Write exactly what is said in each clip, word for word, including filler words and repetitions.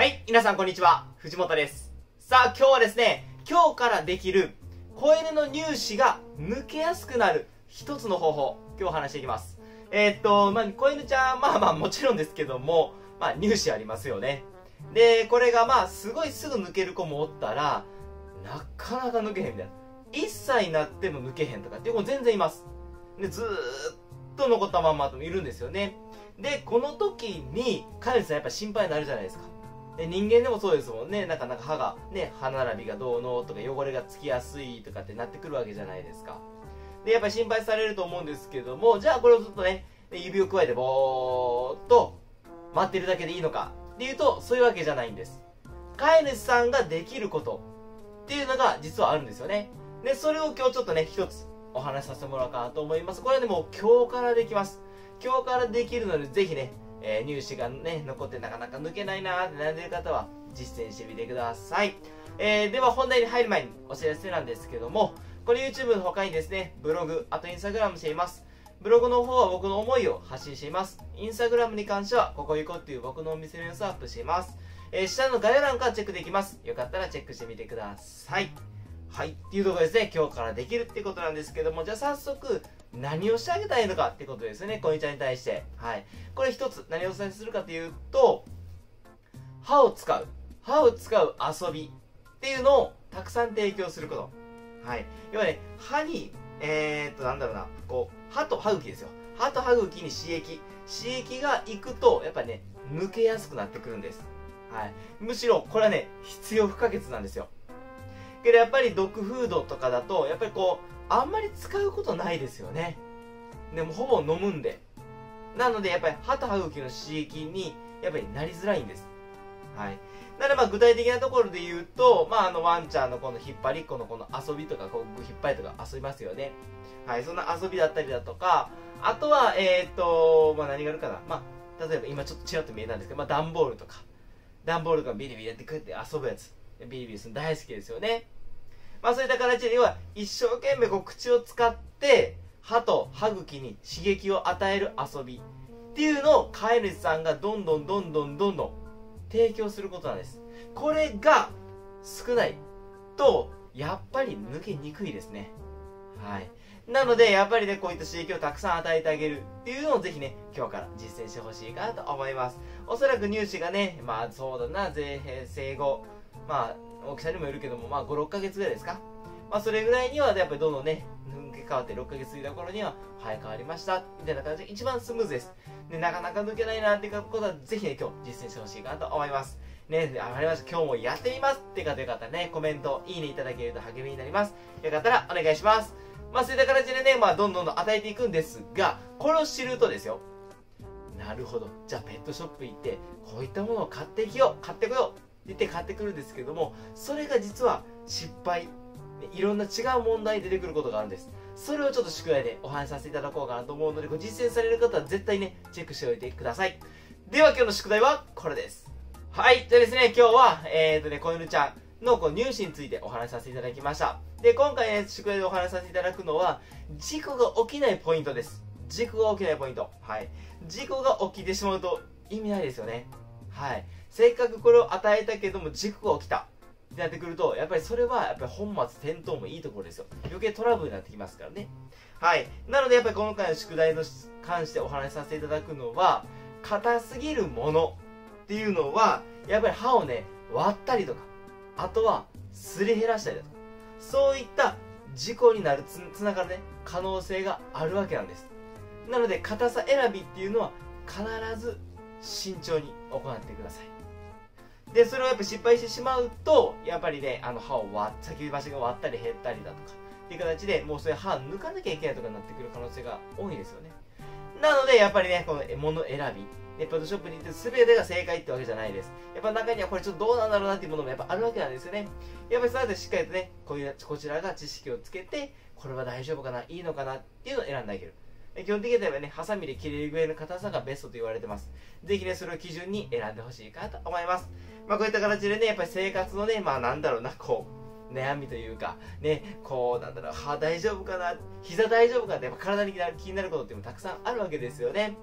はい、皆さんこんにちは。藤本です。さあ、今日はですね、今日からできる子犬の乳歯が抜けやすくなる一つの方法、今日話していきます。えー、っと、まあ、子犬ちゃん、まあまあもちろんですけども、まあ乳歯ありますよね。で、これがまあすごいすぐ抜ける子もおったら、なかなか抜けへんみたいな。いっさいになっても抜けへんとかっていう子も全然います。で、ずーっと残ったまんまともいるんですよね。で、この時に、飼い主さんやっぱ心配になるじゃないですか。で、人間でもそうですもんね。なかなか歯が、ね、歯並びがどうのとか汚れがつきやすいとかってなってくるわけじゃないですか。で、やっぱり心配されると思うんですけども、じゃあこれをずっとね、指を加えてぼーっと待ってるだけでいいのかっていうと、そういうわけじゃないんです。飼い主さんができることっていうのが実はあるんですよね。で、それを今日ちょっとね、一つお話しさせてもらおうかなと思います。これはでも今日からできます。今日からできるので、ぜひね、えー、乳歯がね、残ってなかなか抜けないなーって悩んでいる方は実践してみてください。えー、では本題に入る前にお知らせなんですけども、これ YouTube の他にですね、ブログ、あと Instagram しています。ブログの方は僕の思いを発信しています。Instagram に関しては、ここ行こうっていう僕のお店の様子をアップしています。えー、下の概要欄からチェックできます。よかったらチェックしてみてください。はい。っていうところですね、今日からできるってことなんですけども、じゃあ早速、何をしてあげたらいいのかってことですね、こいちゃんに対して。はい。これ一つ、何をお伝えするかというと、歯を使う。歯を使う遊びっていうのをたくさん提供すること。はい。要はね、歯に、えーっと、なんだろうな、こう、歯と歯茎ですよ。歯と歯茎に刺激。刺激がいくと、やっぱりね、抜けやすくなってくるんです。はい。むしろ、これはね、必要不可欠なんですよ。けどやっぱりドッグフードとかだと、やっぱりこう、あんまり使うことないですよね。でもほぼ飲むんで。なのでやっぱり歯と歯茎の刺激にやっぱりなりづらいんです。はい。なのでまあ具体的なところで言うと、まああのワンちゃんのこの引っ張りっこのこの遊びとか、こう引っ張りとか遊びますよね。はい。そんな遊びだったりだとか、あとは、えっと、まあ何があるかな。まあ、例えば今ちょっとちらっと見えたんですけど、まあ段ボールとか。段ボールがビリビリやってくって遊ぶやつ。ビリビリするの大好きですよね。まあそういった形で、要は一生懸命こう口を使って歯と歯茎に刺激を与える遊びっていうのを飼い主さんがどんどんどんどんどんどん提供することなんです。これが少ないとやっぱり抜けにくいですね。はい。なのでやっぱりね、こういった刺激をたくさん与えてあげるっていうのをぜひね、今日から実践してほしいかなと思います。おそらく乳歯がね、まあそうだな、ぜ生後、まあ大きさにもよるけども、まあご、ろっかげつぐらいですか。まあそれぐらいにはやっぱりどんどんね、抜け変わってろっかげつ過ぎた頃には、はい、変わりました。みたいな感じで一番スムーズです。で、なかなか抜けないなっていうことは、ぜひね、今日実践してほしいかなと思います。ね、わかりました。今日もやってみますって方よかったらね、コメント、いいねいただけると励みになります。よかったらお願いします。まあそういった形でね、まあどんどんどん与えていくんですが、これを知るとですよ。なるほど。じゃあペットショップ行って、こういったものを買ってきよう、買ってこようって言って買ってくるんですけども、それが実は失敗、いろんな違う問題に出てくることがあるんです。それをちょっと宿題でお話しさせていただこうかなと思うので、ご実践される方は絶対ね、チェックしておいてください。では今日の宿題はこれです。はい。じゃあですね、今日は、えーとね、子犬ちゃんのこう乳歯についてお話しさせていただきました。で、今回ね、宿題でお話しさせていただくのは、事故が起きないポイントです。事故が起きないポイント。はい。事故が起きてしまうと意味ないですよね。はい。せっかくこれを与えたけども事故が起きたってなってくると、やっぱりそれはやっぱり本末転倒もいいところですよ。余計トラブルになってきますからね。はい。なのでやっぱり今回の宿題に関してお話しさせていただくのは、硬すぎるものっていうのは、やっぱり歯をね、割ったりとか、あとはすり減らしたりだとか、そういった事故になるつ、つながるね、可能性があるわけなんです。なので、硬さ選びっていうのは必ず慎重に行ってください。で、それをやっぱ失敗してしまうと、やっぱりね、あの歯を割っ、先走りが割ったり減ったりだとか、っていう形でもうそれ歯抜かなきゃいけないとかになってくる可能性が多いですよね。なので、やっぱりね、この物選び、ペットショップに行って全てが正解ってわけじゃないです。やっぱ中にはこれちょっとどうなんだろうなっていうものもやっぱあるわけなんですよね。やっぱりそうやってしっかりとね、こういう、こちらが知識をつけて、これは大丈夫かな、いいのかなっていうのを選んであげる。基本的にはね、ハサミで切れるぐらいの硬さがベストと言われてます。ぜひね、それを基準に選んでほしいかなと思います。まあこういった形でね、やっぱり生活のね、まあなんだろうな、こう、悩みというか、ね、こう、なんだろう、歯大丈夫かな、膝大丈夫かって、やっぱ体に気になることっていうのもたくさんあるわけですよね。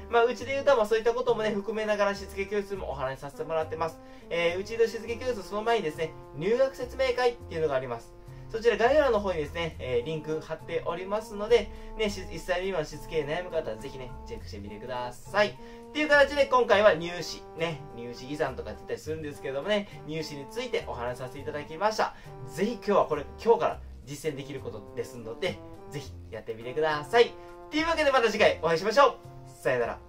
まあ、うちで言うと、まあ、そういったこともね、含めながらしつけ教室もお話しさせてもらってます。えー、うちのしつけ教室、その前にですね、入学説明会っていうのがあります。そちら概要欄の方にですね、えー、リンク貼っておりますので、ね、いっさい未満しつけに悩む方はぜひね、チェックしてみてください。っていう形で今回は入試、ね、入試遺産とかって言ったりするんですけどもね、入試についてお話しさせていただきました。ぜひ今日はこれ、今日から実践できることですので、ぜひやってみてください。っていうわけでまた次回お会いしましょう。さよなら。